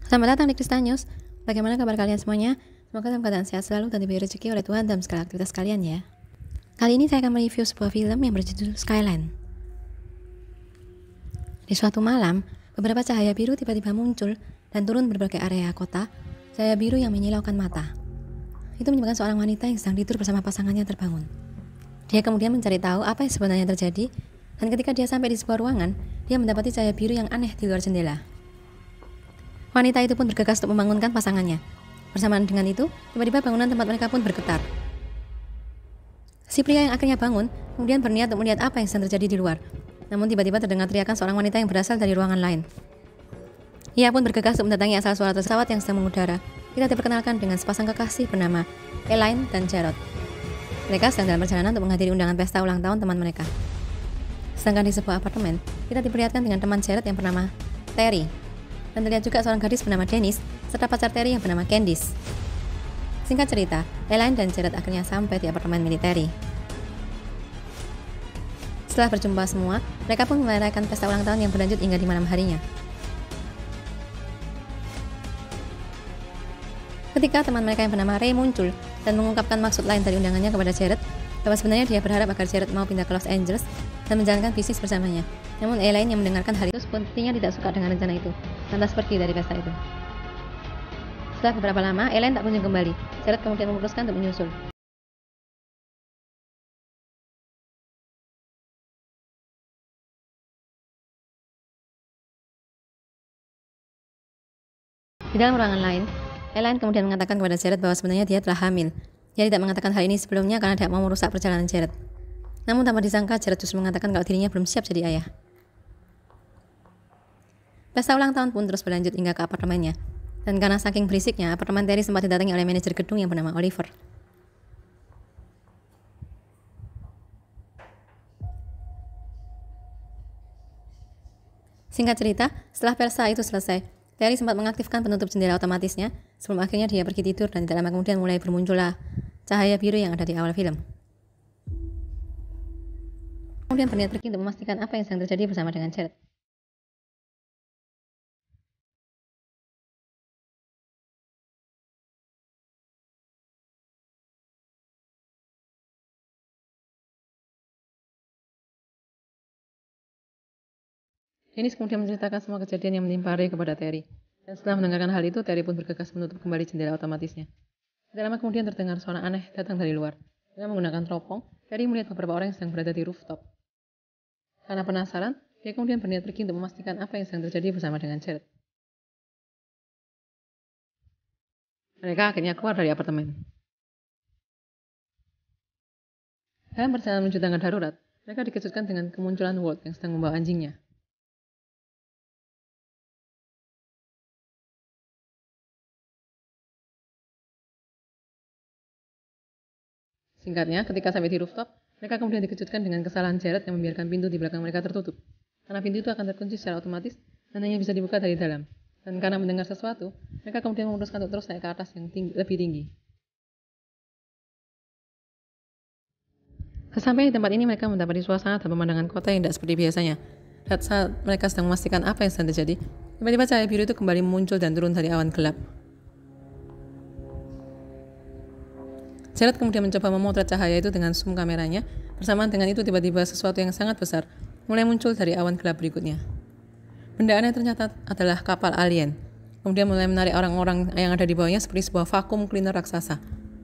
Selamat datang di Krista News. Bagaimana kabar kalian semuanya? Semoga dalam keadaan sehat selalu dan diberi rezeki oleh Tuhan dalam segala aktivitas kalian ya. Kali ini saya akan mereview sebuah film yang berjudul Skyline. Di suatu malam, beberapa cahaya biru tiba-tiba muncul dan turun berbagai area kota. Cahaya biru yang menyilaukan mata. Itu menyebabkan seorang wanita yang sedang tidur bersama pasangannya terbangun. Dia kemudian mencari tahu apa yang sebenarnya terjadi, dan ketika dia sampai di sebuah ruangan, dia mendapati cahaya biru yang aneh di luar jendela. Wanita itu pun bergegas untuk membangunkan pasangannya. Bersamaan dengan itu, tiba-tiba bangunan tempat mereka pun bergetar. Si pria yang akhirnya bangun, kemudian berniat untuk melihat apa yang sedang terjadi di luar. Namun tiba-tiba terdengar teriakan seorang wanita yang berasal dari ruangan lain. Ia pun bergegas untuk mendatangi asal suara pesawat yang sedang mengudara. Kita diperkenalkan dengan sepasang kekasih bernama Elaine dan Jarrod. Mereka sedang dalam perjalanan untuk menghadiri undangan pesta ulang tahun teman mereka. Sedangkan di sebuah apartemen, kita diperlihatkan dengan teman Jarrod yang bernama Terry. Dan terlihat juga seorang gadis bernama Dennis, serta pacar Terry yang bernama Candice. Singkat cerita, Elaine dan Jarrod akhirnya sampai di apartemen milik Terry. Setelah berjumpa semua, mereka pun merayakan pesta ulang tahun yang berlanjut hingga di malam harinya. Ketika teman mereka yang bernama Ray muncul dan mengungkapkan maksud lain dari undangannya kepada Jarrod, bahwa sebenarnya dia berharap agar Jarrod mau pindah ke Los Angeles dan menjalankan bisnis bersamanya. Namun Elaine yang mendengarkan hal itu sepertinya tidak suka dengan rencana itu, lantas pergi dari pesta itu. Setelah beberapa lama, Elaine tak kunjung kembali. Jarrod kemudian memutuskan untuk menyusul. Di dalam ruangan lain, Elaine kemudian mengatakan kepada Jarrod bahwa sebenarnya dia telah hamil. Dia tidak mengatakan hal ini sebelumnya karena tidak mau merusak perjalanan Jarrod. Namun tanpa disangka, Jarrod justru mengatakan kalau dirinya belum siap jadi ayah. Pesta ulang tahun pun terus berlanjut hingga ke apartemennya. Dan karena saking berisiknya, apartemen Terry sempat didatangi oleh manajer gedung yang bernama Oliver. Singkat cerita, setelah pesta itu selesai, Terry sempat mengaktifkan penutup jendela otomatisnya sebelum akhirnya dia pergi tidur dan tidak lama kemudian mulai bermuncullah cahaya biru yang ada di awal film. Kemudian berniat pergi untuk memastikan apa yang sedang terjadi bersama dengan Jarrod. Dennis kemudian menceritakan semua kejadian yang menimpa Ray kepada Terry. Dan setelah mendengarkan hal itu, Terry pun bergegas menutup kembali jendela otomatisnya. Tidak lama kemudian terdengar suara aneh datang dari luar. Dengan menggunakan teropong, Terry melihat beberapa orang yang sedang berada di rooftop. Karena penasaran, dia kemudian berniat pergi untuk memastikan apa yang sedang terjadi bersama dengan Jarrod. Mereka akhirnya keluar dari apartemen. Dalam perjalanan menuju tangga darurat, mereka dikejutkan dengan kemunculan Walt yang sedang membawa anjingnya. Singkatnya, ketika sampai di rooftop, mereka kemudian dikejutkan dengan kesalahan Jarrod yang membiarkan pintu di belakang mereka tertutup. Karena pintu itu akan terkunci secara otomatis dan hanya bisa dibuka dari dalam. Dan karena mendengar sesuatu, mereka kemudian memutuskan untuk terus naik ke atas yang lebih tinggi. Sesampai di tempat ini, mereka mendapati suasana dan pemandangan kota yang tidak seperti biasanya. Dan saat mereka sedang memastikan apa yang sedang terjadi, tiba-tiba cahaya biru itu kembali muncul dan turun dari awan gelap. Jarrod kemudian mencoba memotret cahaya itu dengan zoom kameranya. Bersamaan dengan itu tiba-tiba sesuatu yang sangat besar mulai muncul dari awan gelap berikutnya. Benda aneh ternyata adalah kapal alien. Kemudian mulai menarik orang-orang yang ada di bawahnya seperti sebuah vakum cleaner raksasa.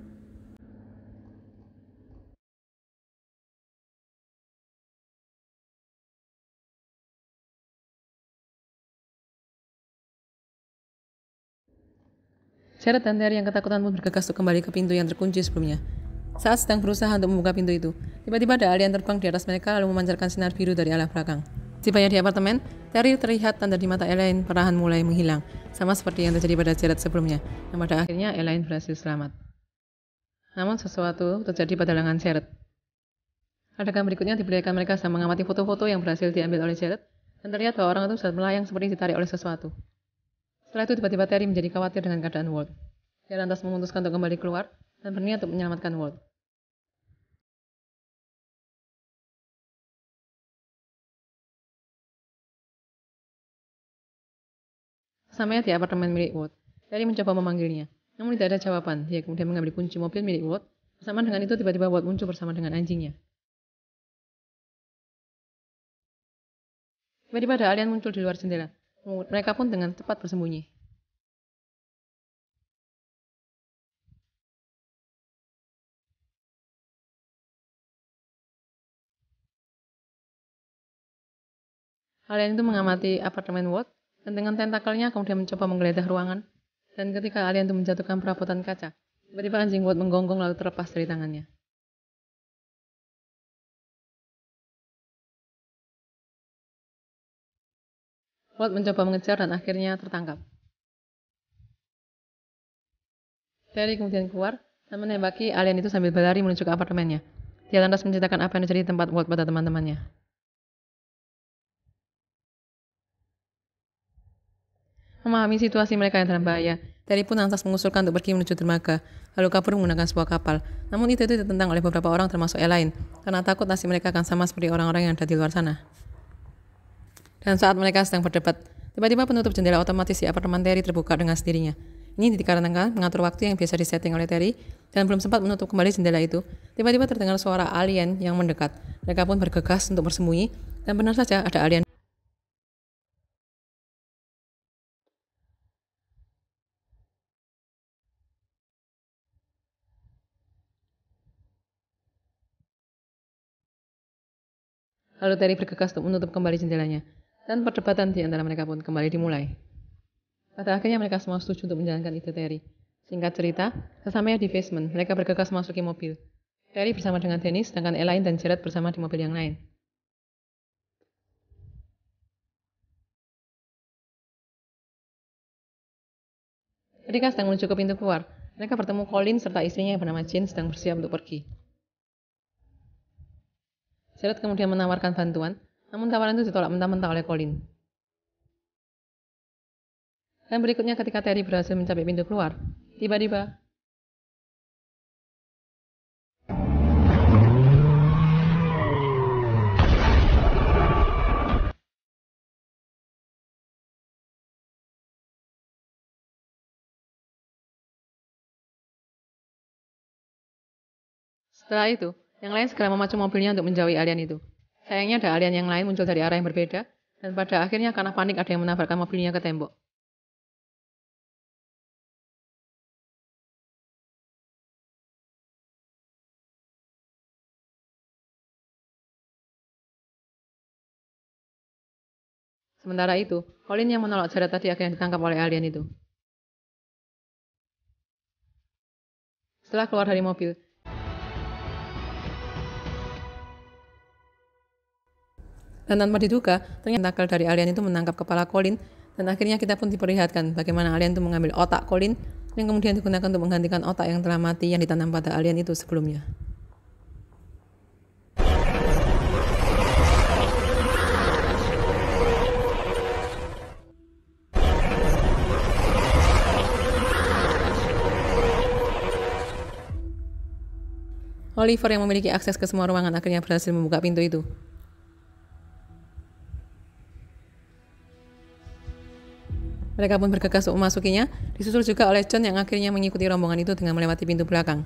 Jarrod dan Terry yang ketakutan pun bergegas untuk kembali ke pintu yang terkunci sebelumnya. Saat sedang berusaha untuk membuka pintu itu, tiba-tiba ada alien terbang di atas mereka lalu memancarkan sinar biru dari arah belakang. Tibanya di apartemen, Terry terlihat tanda di mata Elaine perlahan mulai menghilang, sama seperti yang terjadi pada Jarrod sebelumnya, dan pada akhirnya Elaine berhasil selamat. Namun sesuatu terjadi pada lengan Jarrod. Adegan berikutnya diperlihatkan mereka sedang mengamati foto-foto yang berhasil diambil oleh Jarrod, dan terlihat bahwa orang itu sudah melayang seperti ditarik oleh sesuatu. Setelah itu tiba-tiba Terry menjadi khawatir dengan keadaan Walt. Dia lantas memutuskan untuk kembali keluar dan berniat untuk menyelamatkan Walt. Bersamanya di apartemen milik Ward. Terry mencoba memanggilnya, namun tidak ada jawaban. Dia kemudian mengambil kunci mobil milik Ward. Bersamaan dengan itu tiba-tiba Ward muncul bersama dengan anjingnya. Tiba-tiba ada alien muncul di luar jendela. Mereka pun dengan cepat bersembunyi. Alien itu mengamati apartemen Ward dan dengan tentakelnya kemudian mencoba menggeledah ruangan. Dan ketika alien itu menjatuhkan perabotan kaca, tiba-tiba anjing Ward menggonggong lalu terlepas dari tangannya. Ward mencoba mengejar dan akhirnya tertangkap. Terry kemudian keluar dan menembaki alien itu sambil berlari menuju ke apartemennya. Dia lantas menceritakan apa yang terjadi di tempat Ward pada teman-temannya. Memahami situasi mereka yang dalam bahaya, Terry pun lantas mengusulkan untuk pergi menuju dermaga, lalu kabur menggunakan sebuah kapal. Namun itu ditentang oleh beberapa orang termasuk Elaine, karena takut nasib mereka akan sama seperti orang-orang yang ada di luar sana. Dan saat mereka sedang berdebat, tiba-tiba penutup jendela otomatis di apartemen Terry terbuka dengan sendirinya. Ini dikarenakan mengatur waktu yang biasa disetting oleh Terry, dan belum sempat menutup kembali jendela itu, tiba-tiba terdengar suara alien yang mendekat. Mereka pun bergegas untuk bersembunyi, dan benar saja ada alien. Lalu Terry bergegas untuk menutup kembali jendelanya, dan perdebatan di antara mereka pun kembali dimulai. Pada akhirnya mereka semua setuju untuk menjalankan ide Terry. Singkat cerita, sesamanya di basement, mereka bergegas memasuki mobil. Terry bersama dengan Dennis, sedangkan Elaine dan Jared bersama di mobil yang lain. Ketika sedang menuju ke pintu keluar, mereka bertemu Colin serta istrinya yang bernama Jane sedang bersiap untuk pergi. Jared kemudian menawarkan bantuan, namun tawaran itu ditolak mentah-mentah oleh Colin. Dan berikutnya ketika Terry berhasil mencapai pintu keluar, tiba-tiba setelah itu, yang lain segera memacu mobilnya untuk menjauhi alien itu. Sayangnya ada alien yang lain muncul dari arah yang berbeda, dan pada akhirnya karena panik ada yang menabrakkan mobilnya ke tembok. Sementara itu, Colin yang menolak Jared tadi akhirnya ditangkap oleh alien itu. Setelah keluar dari mobil, dan tanpa diduga, ternyata tentakel dari alien itu menangkap kepala Colin, dan akhirnya kita pun diperlihatkan bagaimana alien itu mengambil otak Colin, yang kemudian digunakan untuk menggantikan otak yang telah mati yang ditanam pada alien itu sebelumnya. Oliver yang memiliki akses ke semua ruangan akhirnya berhasil membuka pintu itu. Mereka pun bergegas untuk memasukinya, disusul juga oleh John yang akhirnya mengikuti rombongan itu dengan melewati pintu belakang.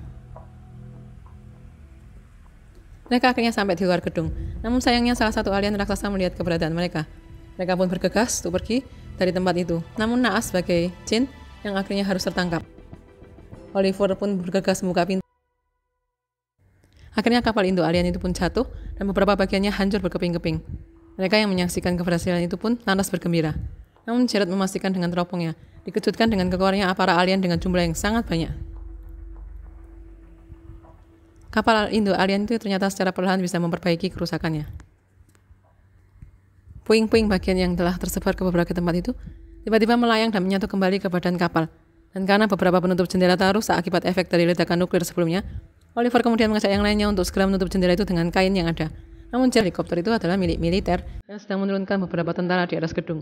Mereka akhirnya sampai di luar gedung, namun sayangnya salah satu alien raksasa melihat keberadaan mereka. Mereka pun bergegas untuk pergi dari tempat itu, namun naas sebagai Jin yang akhirnya harus tertangkap. Oliver pun bergegas membuka pintu. Akhirnya kapal induk alien itu pun jatuh dan beberapa bagiannya hancur berkeping-keping. Mereka yang menyaksikan keberhasilan itu pun lantas bergembira. Namun Jared memastikan dengan teropongnya, dikejutkan dengan keluarnya para alien dengan jumlah yang sangat banyak. Kapal induk alien itu ternyata secara perlahan bisa memperbaiki kerusakannya. Puing-puing bagian yang telah tersebar ke beberapa tempat itu tiba-tiba melayang dan menyatu kembali ke badan kapal. Dan karena beberapa penutup jendela telah rusak akibat efek dari ledakan nuklir sebelumnya, Oliver kemudian mengajak yang lainnya untuk segera menutup jendela itu dengan kain yang ada. Namun helikopter itu adalah milik militer yang sedang menurunkan beberapa tentara di atas gedung.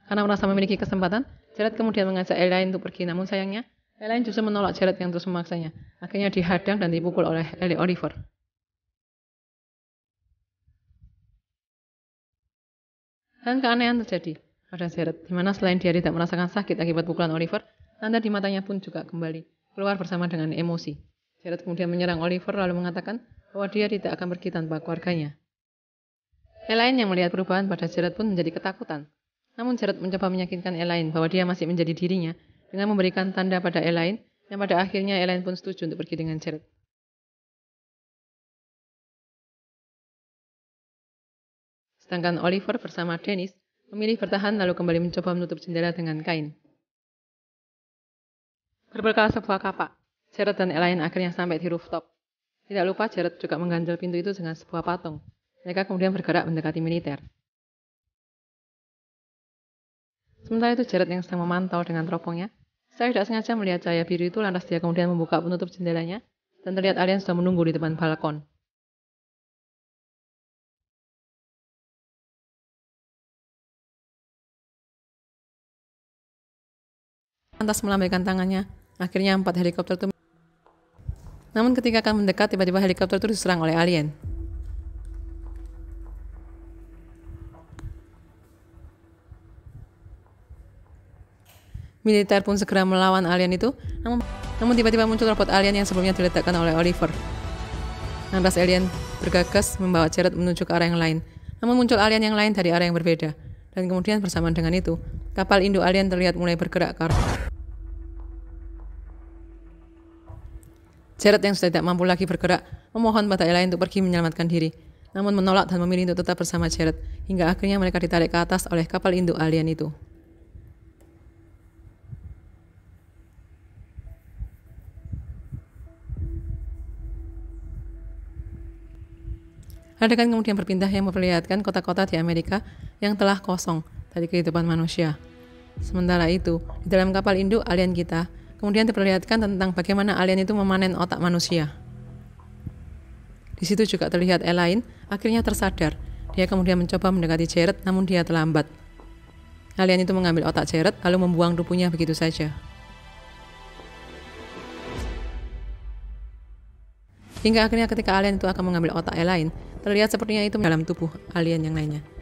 Karena merasa memiliki kesempatan, Jared kemudian mengajak Elaine untuk pergi, namun sayangnya Elaine justru menolak Jared yang terus memaksanya. Akhirnya dihadang dan dipukul oleh Ellie Oliver. Dan keanehan terjadi pada Jared, di mana selain dia tidak merasakan sakit akibat pukulan Oliver, tanda di matanya pun juga kembali keluar bersama dengan emosi. Jared kemudian menyerang Oliver lalu mengatakan bahwa dia tidak akan pergi tanpa keluarganya. Elaine yang melihat perubahan pada Jared pun menjadi ketakutan. Namun Jared mencoba meyakinkan Elaine bahwa dia masih menjadi dirinya dengan memberikan tanda pada Elaine, yang pada akhirnya Elaine pun setuju untuk pergi dengan Jared. Sedangkan Oliver bersama Dennis memilih bertahan lalu kembali mencoba menutup jendela dengan kain. Berbekal sebuah kapak, Jared dan Elaine akhirnya sampai di rooftop. Tidak lupa Jared juga mengganjal pintu itu dengan sebuah patung. Mereka kemudian bergerak mendekati militer. Sementara itu Jared yang sedang memantau dengan teropongnya, saya tidak sengaja melihat cahaya biru itu, lantas dia kemudian membuka penutup jendelanya dan terlihat alien sudah menunggu di depan balkon. Lantas melambaikan tangannya, akhirnya 4 helikopter itu. Namun ketika akan mendekat, tiba-tiba helikopter itu diserang oleh alien. Militer pun segera melawan alien itu, namun tiba-tiba muncul robot alien yang sebelumnya diletakkan oleh Oliver. Lantas alien bergegas membawa Jared menuju ke arah yang lain, namun muncul alien yang lain dari arah yang berbeda. Dan kemudian bersamaan dengan itu, kapal induk alien terlihat mulai bergerak ke arah. Jared yang sudah tidak mampu lagi bergerak, memohon pada Elaine untuk pergi menyelamatkan diri, namun menolak dan memilih untuk tetap bersama Jared, hingga akhirnya mereka ditarik ke atas oleh kapal induk alien itu. Adegan kemudian berpindah yang memperlihatkan kota-kota di Amerika yang telah kosong dari kehidupan manusia. Sementara itu, di dalam kapal induk alien kita, kemudian diperlihatkan tentang bagaimana alien itu memanen otak manusia. Di situ juga terlihat Elaine akhirnya tersadar. Dia kemudian mencoba mendekati Jared, namun dia terlambat. Alien itu mengambil otak Jared lalu membuang tubuhnya begitu saja. Hingga akhirnya ketika alien itu akan mengambil otak Elaine, terlihat sepertinya itu dalam tubuh alien yang lainnya.